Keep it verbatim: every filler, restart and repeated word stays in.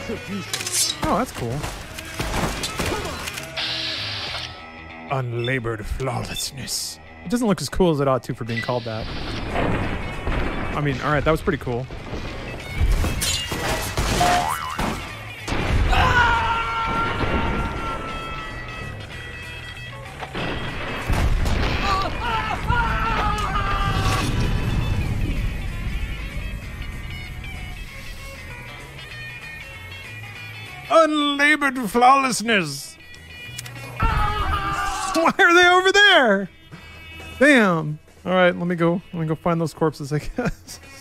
Oh, that's cool. Unlabored flawlessness. It doesn't look as cool as it ought to for being called that. I mean, all right, that was pretty cool. Unlabored flawlessness. Why are they over there? Damn. All right, let me go. Let me go find those corpses, I guess.